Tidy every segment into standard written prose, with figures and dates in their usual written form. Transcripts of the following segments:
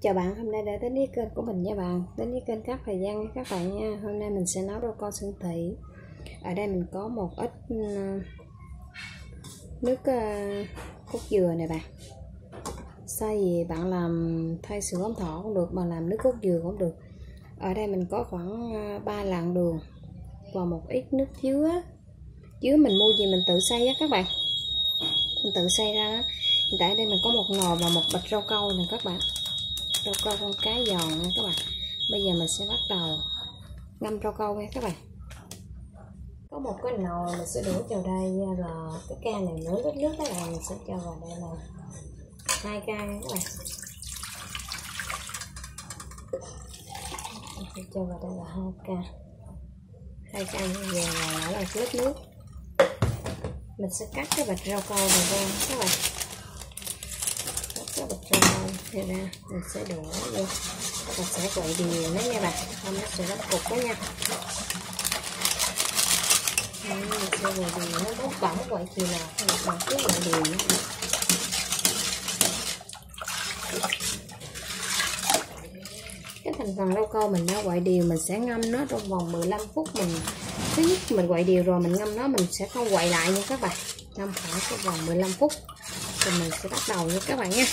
Chào bạn, hôm nay đã đến với kênh của mình nha bạn. Đến với kênh Cát Thời Gian các bạn nha. Hôm nay mình sẽ nấu rau con xương thị. Ở đây mình có một ít nước cốt dừa này bạn. Sai gì bạn làm thay sữa ống thọ cũng được, mà làm nước cốt dừa cũng được. Ở đây mình có khoảng 3 lạng đường và một ít nước dứa. Dứa mình mua gì mình tự xay á các bạn. Mình tự xay ra đó. Hiện tại đây mình có một nồi và một bịch rau câu nè các bạn. Rau câu con cá giòn nha các bạn. Bây giờ mình sẽ bắt đầu ngâm rau câu nha các bạn. Có một cái nồi mình sẽ đổ vào đây là cái can này nửa lít nước, các bạn mình sẽ cho vào đây là 2 ca nha các bạn. Mình sẽ cho vào đây là 2 ca như vậy là nãy là lít nước. Mình sẽ cắt cái bịch rau câu này ra các bạn. Cái bịch rau câu này ra mình sẽ đổ vô và sẽ quậy đều nó nha bạn, không nó sẽ rất cục đó nha. Mình sẽ quậy đều nó bốc bỏng quậy thì nào mình cứ quậy đều nữa. Cái thành phần rau câu mình đã quậy đều, mình sẽ ngâm nó trong vòng 15 phút. Thứ nhất mình quậy đều rồi mình ngâm nó, mình sẽ không quậy lại nha các bạn. Ngâm khoảng trong vòng 15 phút rồi mình sẽ bắt đầu nha các bạn nha.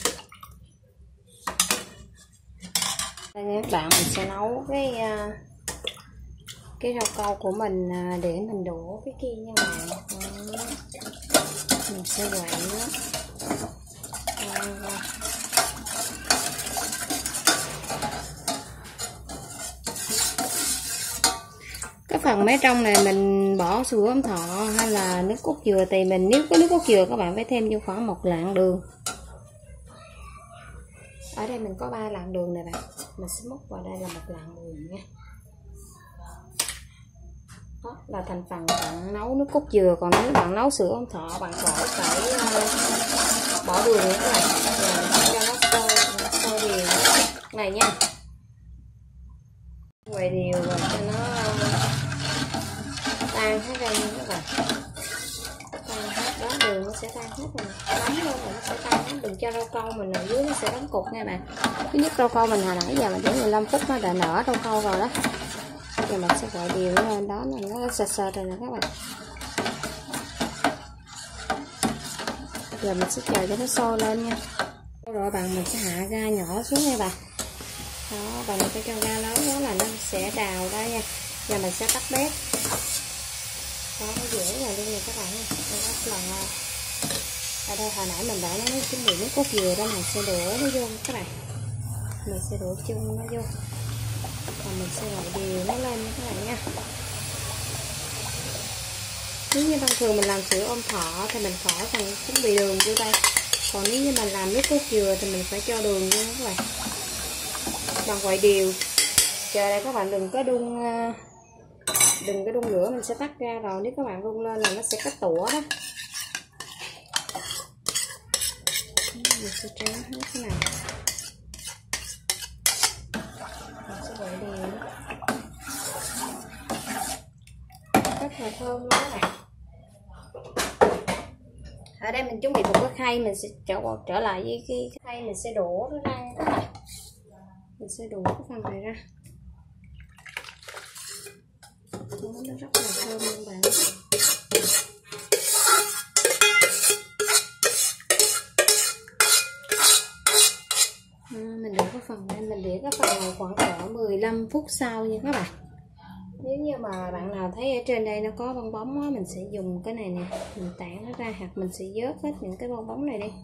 Đây nha các bạn, mình sẽ nấu cái rau câu của mình để mình đổ cái kia nha bạn. Mình sẽ quậy nó. Cái phần mé trong này mình bỏ sữa ống thọ hay là nước cốt dừa thì mình, nếu có nước cốt dừa các bạn phải thêm vô khoảng 1 lạng đường. Ở đây mình có 3 lạng đường này bạn, mình sẽ múc vào đây là 1 lạng đường nha. Đó là thành phần bạn nấu nước cốt dừa. Còn nếu bạn nấu sữa ống thọ bạn khỏi phải bỏ đường nữa các bạn. Cho nó sôi đều này nha, quay đều rồi cho nó tan hết ra nha các bạn. Tan hết đó, đường nó sẽ tan hết rồi, nóng luôn rồi nó sẽ tan hết. Đừng cho rau câu mình ở dưới nó sẽ đóng cục nha bạn. Thứ nhất rau câu mình hồi nãy giờ mình để 15 phút nó đã nở rau câu rồi đó. Rồi mình sẽ gọi đều lên đó là nó sệt sệt rồi nè các bạn. Giờ mình sẽ chờ cho nó sôi lên nha. Rồi bạn mình sẽ hạ ga nhỏ xuống nha bạn. Đó, và mình phải cho ga lớn đó là nó sẽ đào ra nha. Giờ mình sẽ tắt bếp. Đó, nó dễ rồi luôn nha các bạn. Đây rất là ngon. Ở đây hồi nãy mình đã nói chuẩn bị nước cốt dừa đó, mình sẽ đổ nó vô các bạn. Mình sẽ đổ chung nó vô. Và mình sẽ gọi đều nó lên nha các bạn nha. Nếu như thông thường mình làm sữa ong thọ thì mình khỏi cần chuẩn bị đường vô đây. Còn nếu như mình làm nước cốt dừa thì mình phải cho đường vô các bạn. Bằng quậy đều. Chờ đây các bạn, đừng có đun lửa, mình sẽ tắt ra rồi. Nếu các bạn đun lên là nó sẽ có tủa đó. Mình sẽ tráng hết cái này. Mình sẽ quậy đều. Rất là thơm luôn các bạn. Ở đây mình chuẩn bị một cái khay, mình sẽ trở lại với cái khay, mình sẽ đổ nó ra các bạn. Mình sẽ đổ cái phần này ra. Nó rất là thơm luôn bạn. Mình đổ cái phần này, mình để cái phần này khoảng cỡ 15 phút sau nha các bạn. Nếu như mà bạn nào thấy ở trên đây nó có bong bóng á, mình sẽ dùng cái này nè, mình tản nó ra, hoặc mình sẽ vớt hết những cái bong bóng này đi.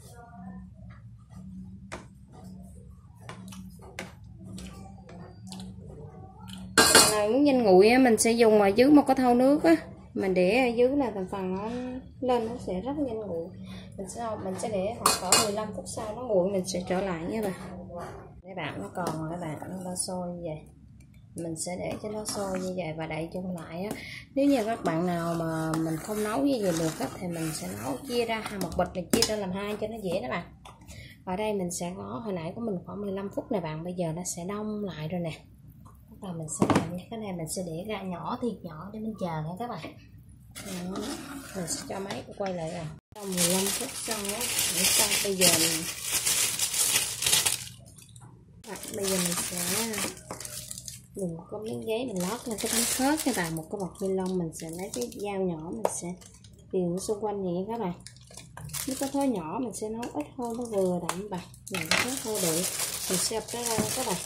Bạn nào muốn nhanh nguội á, mình sẽ dùng ở dưới một cái thau nước á, mình để ở dưới là thành phần nó lên nó sẽ rất nhanh nguội. Mình sẽ để khoảng cỡ 15 phút sau nó nguội mình sẽ trở lại nha bạn. Các bạn, nó còn rồi các bạn, nó đã sôi như vậy. Mình sẽ để cho nó sôi như vậy và đậy chung lại á. Nếu như các bạn nào mà mình không nấu như vậy được á, thì mình sẽ nấu chia ra một bịch này, chia ra làm 2 cho nó dễ đó bạn. Ở đây mình sẽ có hồi nãy của mình khoảng 15 phút này bạn, bây giờ nó sẽ đông lại rồi nè. Và mình sẽ làm như cái này, mình sẽ để ra nhỏ thiệt nhỏ để mình chờ nha các bạn. Mình sẽ cho máy quay lại rồi. Trong 15 phút sau á, bây giờ mình bạn. Bây giờ mình sẽ dùng có miếng giấy mình lót lên cái bánh khớt các bạn, một cái bọc ni lông. Mình sẽ lấy cái dao nhỏ, mình sẽ viền xung quanh vậy các bạn. Nếu có thối nhỏ mình sẽ nấu ít thôi, nó vừa đậm bạn. Mình có thôi được. Mình sẽ ập cái ra các bạn.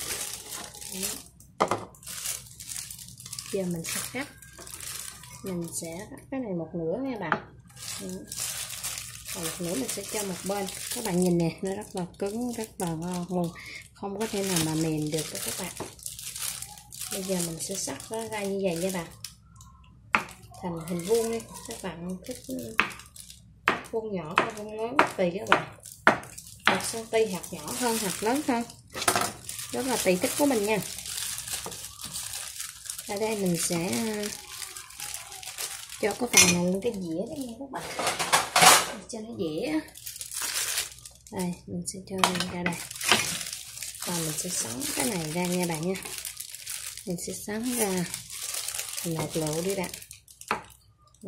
Giờ mình sẽ cắt. Mình sẽ cắt cái này một nửa nha bạn. Còn một nửa mình sẽ cho một bên. Các bạn nhìn nè, nó rất là cứng, rất là ngon luôn, không có thể nào mà mềm được đó các bạn. Bây giờ mình sẽ cắt nó ra như vậy nha bạn, thành hình vuông đi. Các bạn thích vuông nhỏ hay vuông lớn tùy các bạn. 1 cm hạt nhỏ hơn, hạt lớn hơn, rất là tùy thích của mình nha. Ở đây mình sẽ cho cái phần này lên cái dĩa đó nha các bạn, cho nó dễ. Đây mình sẽ cho ra đây và mình sẽ sắn cái này ra nha bạn nha. Mình sẽ sắn ra thành một lỗ đi bạn. Đó.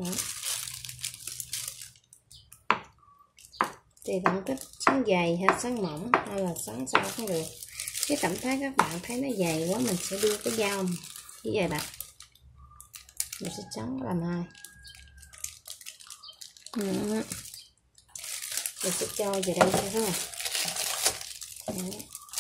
Thì bạn thích sắn dày hay sắn mỏng hay là sắn sao cũng được. Cái cảm thấy các bạn thấy nó dày quá, mình sẽ đưa cái dao như vậy bạn. Mình sẽ sắn làm hai. Đó. Mình sẽ cho vào đây cho các bạn. Mình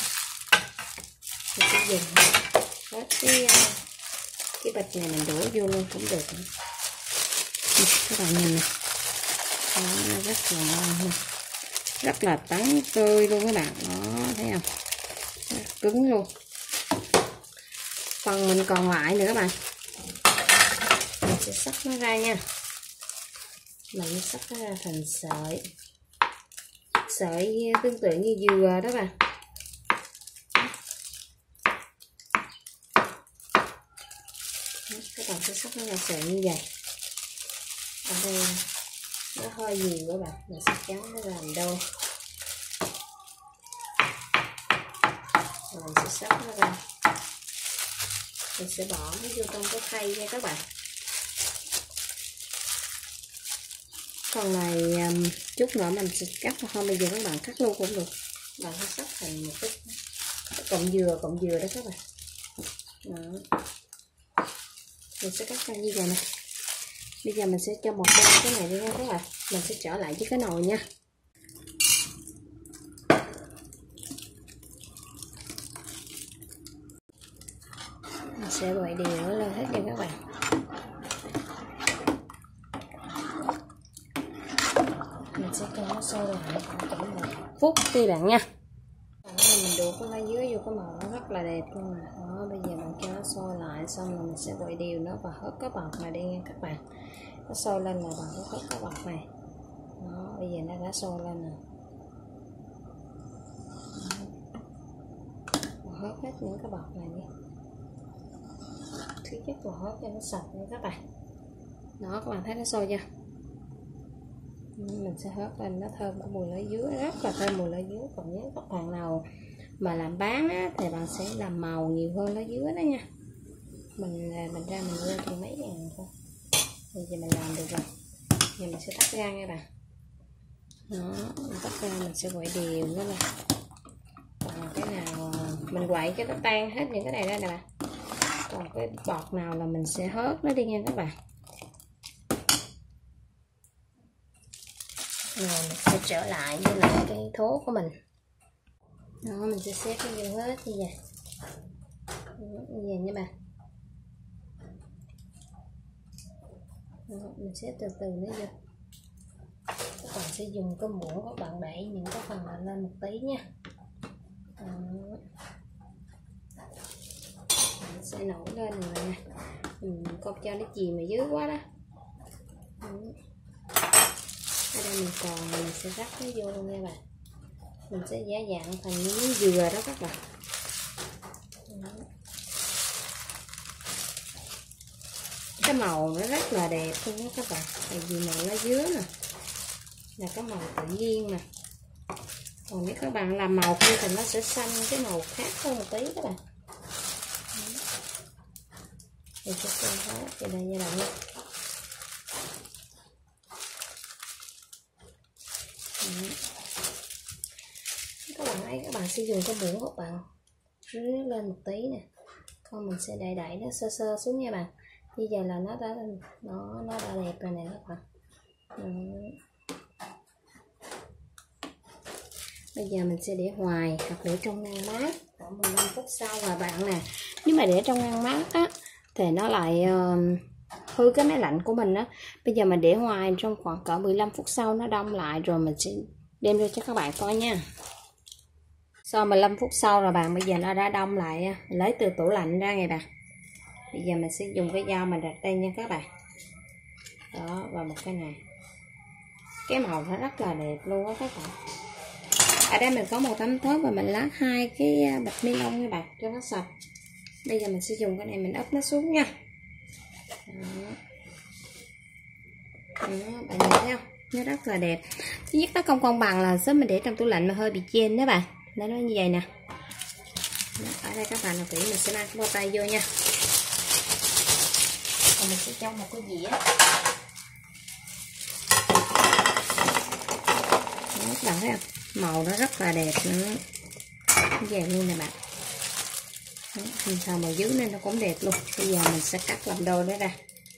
sẽ dùng hết cái bịch này mình đổ vô luôn cũng được. Các bạn nhìn nè, nó rất là ngon, rất là tắn tươi luôn các bạn. Đó, thấy không, rất cứng luôn. Phần mình còn lại nữa các bạn, mình sẽ xắt nó ra nha. Mình xắt nó ra thành sợi, sợi tương tự như dừa đó bạn. Các bạn sẽ xắt nó ra sợi như vậy. Ở đây nó hơi nhiều các bạn, mình sẽ chấm nó làm đôi. Rồi mình sẽ xắt nó ra, mình sẽ bỏ nó vô trong cái khay nha các bạn. Phần này chút nữa mình sẽ cắt, hoặc không bây giờ các bạn cắt luôn cũng được. Bạn sẽ cắt thành một cái cọng dừa đó các bạn. Đó. Mình sẽ cắt ra như vậy nè. Bây giờ mình sẽ cho một bên cái này đi nha các bạn. Mình sẽ trở lại với cái nồi nha. Mình sẽ quậy đều nó lên hết nha các bạn. Mình sẽ cho nó sôi lại khoảng 1 phút đi bạn nha. Mình đổ cái lá dứa vô, cái màu nó rất là đẹp luôn nè. Đó, bây giờ bạn cho nó sôi lại, xong rồi mình sẽ quậy đều nó và hớt cái bọt này đi nha các bạn. Nó sôi lên là bạn hớt cái bọt này. Đó, bây giờ nó đã sôi lên nè. Hớt hết những cái bọt này đi. Thứ nhất là hớt cho nó sạch nha các bạn. Đó, các bạn thấy nó sôi chưa? Mình sẽ hớt lên, nó thơm của mùi lá dứa, rất là thơm mùi lá dứa. Còn nếu các bạn nào mà làm bán á, thì bạn sẽ làm màu nhiều hơn lá dứa đó nha. Mình ra mình mua thì mấy ngàn thôi. Bây giờ mình làm được rồi. Giờ mình sẽ tắt ra nha bạn. Đó, mình tắt ra mình sẽ quậy đều nó lên. Còn cái nào mình quậy cho nó tan hết những cái này ra nè bạn. Còn cái bọt nào là mình sẽ hớt nó đi nha các bạn. Rồi mình sẽ trở lại với lại cái thố của mình. Đó, mình sẽ xếp nó vô hết như vậy. Như vậy nha bạn. Đó, mình xếp từ từ nó vô. Các bạn sẽ dùng cái muỗng các bạn đẩy những cái phần này lên một tí nha. Đó. Mình sẽ nổi lên rồi nè. Mình không cho nó chìm ở dưới quá đó. Đó. Ở đây mình còn mình sẽ rắc nó vô luôn nha bạn. Mình sẽ giả dạng thành những miếng dừa đó các bạn. Đó. Cái màu nó rất là đẹp luôn đó các bạn, tại vì màu lá dứa nè là cái màu tự nhiên nè. Còn nếu các bạn làm màu kia thì nó sẽ xanh cái màu khác hơn một tí các bạn. Mình sẽ cho hết vào đây nha bạn nha. Các bạn thấy các bạn bạn sẽ dùng cái muỗng các bạn rưới lên một tí nè, còn mình sẽ đẩy nó sơ sơ xuống nha bạn. Bây giờ là nó đã đẹp rồi nè các bạn. Bây giờ mình sẽ để hoài hoặc để trong ngăn mát khoảng 15 phút sau và bạn nè, nếu mà để trong ngăn mát á thì nó lại hư cái máy lạnh của mình á. Bây giờ mình để hoài trong khoảng cỡ 15 phút sau nó đông lại rồi mình sẽ đem ra cho các bạn coi nha. Sau 15 phút sau rồi bạn, bây giờ nó đã đông lại, mình lấy từ tủ lạnh ra này bạn. Bây giờ mình sẽ dùng cái dao mình đặt đây nha các bạn. Đó, và một cái này. Cái màu nó rất là đẹp luôn á các bạn. Ở đây mình có một tấm thớt và mình lát 2 cái bịch ni lông nha bạn cho nó sạch. Bây giờ mình sẽ dùng cái này mình ấp nó xuống nha. Đó. Đó, bạn nhìn thấy không? Nó rất là đẹp. Thứ nhất nó không công bằng là sớm mình để trong tủ lạnh mà hơi bị chên đó bạn. Nó như vậy nè. Đó, ở đây các bạn nào kỹ mình sẽ mang cái bao tay vô nha. Còn mình sẽ trong một cái dĩa. Đó, các bạn thấy không? Màu nó rất là đẹp nữa. Như vậy luôn nè bạn. Hình thờ màu dưới nên nó cũng đẹp luôn. Bây giờ mình sẽ cắt làm đôi nó ra.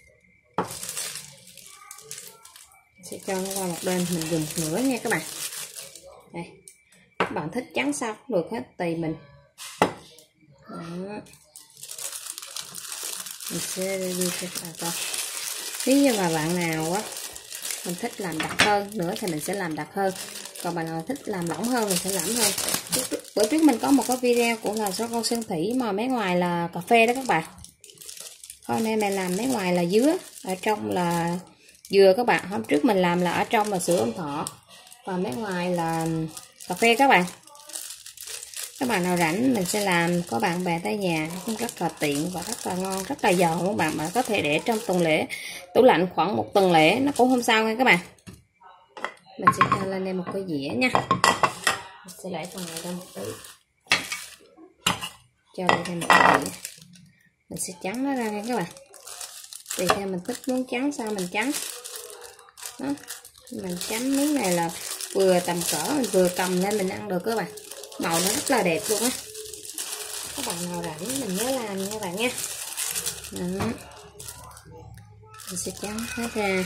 Sẽ cho nó qua một bên, mình dùng nửa nha các bạn. Đây, các bạn thích trắng sao cũng được hết, tùy mình. Đó. Mình sẽ đi cho các bạn coi. Nếu như mà bạn nào á mình thích làm đặc hơn nữa thì mình sẽ làm đặc hơn, còn bạn nào thích làm lỏng hơn mình sẽ lỏng hơn. Bữa trước mình có một cái video của là số con Sơn Thủy mà mấy ngoài là cà phê đó các bạn. Hôm nay mình làm mấy ngoài là dứa, ở trong là dừa các bạn. Hôm trước mình làm là ở trong là sữa ông thọ, và mấy ngoài là cà phê các bạn. Các bạn nào rảnh mình sẽ làm, có bạn bè tới nhà cũng rất là tiện và rất là ngon, rất là giòn các bạn. Mà có thể để trong tuần lễ, tủ lạnh khoảng 1 tuần lễ nó cũng không sao nha các bạn. Mình sẽ cho lên đây một cái dĩa nha. Mình sẽ để phần này ra một tí, cho lên đây một cái dĩa. Mình sẽ trắng nó ra nha các bạn. Tùy theo mình thích muốn trắng sao mình trắng. Đó, mình chấm miếng này là vừa tầm cỡ, mình vừa cầm lên mình ăn được các bạn. Màu nó rất là đẹp luôn á. Các bạn nào rảnh mình nhớ làm nha các bạn nha. Đó. Mình sẽ chấm hết ra.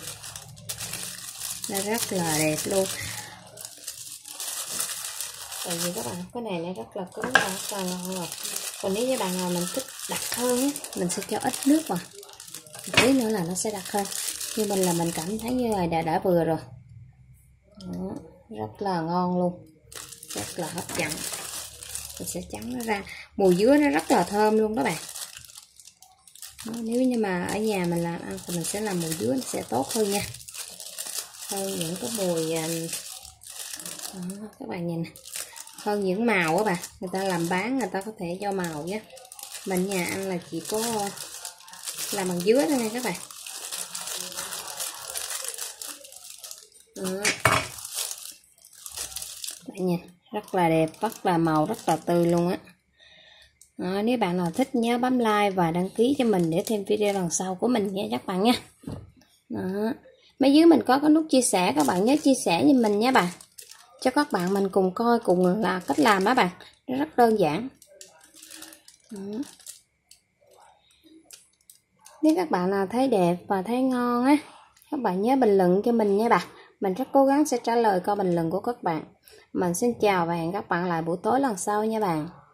Nó rất là đẹp luôn. Tại vì các bạn cái này nó rất là cứng và rất là ngon rồi. Còn nếu như bạn nào mình thích đặc hơn á, mình sẽ cho ít nước vào. Một tí nữa là nó sẽ đặc hơn. Như mình là mình cảm thấy như này đã vừa rồi. Đó, rất là ngon luôn, rất là hấp dẫn. Mình sẽ trắng nó ra, mùi dứa nó rất là thơm luôn đó bạn. Đó, nếu như mà ở nhà mình làm ăn thì mình sẽ làm mùi dứa nó sẽ tốt hơn nha, hơn những cái mùi đó, các bạn nhìn, hơn những màu á bạn. Người ta làm bán người ta có thể cho màu nhé, mình nhà ăn là chỉ có làm bằng dứa thôi nha các bạn. Đó. Bạn nhìn rất là đẹp, rất là màu rất là tươi luôn á. Đó, nếu bạn nào thích nhớ bấm like và đăng ký cho mình để thêm video lần sau của mình nha các bạn nha. Đó. Bên dưới mình có cái nút chia sẻ, các bạn nhớ chia sẻ với mình nha bạn, cho các bạn mình cùng coi cùng là cách làm á bạn, nó rất đơn giản. Đó. Nếu các bạn nào thấy đẹp và thấy ngon á, các bạn nhớ bình luận cho mình nha bạn, mình rất cố gắng sẽ trả lời câu bình luận của các bạn. Mình xin chào và hẹn các bạn lại buổi tối lần sau nha bạn.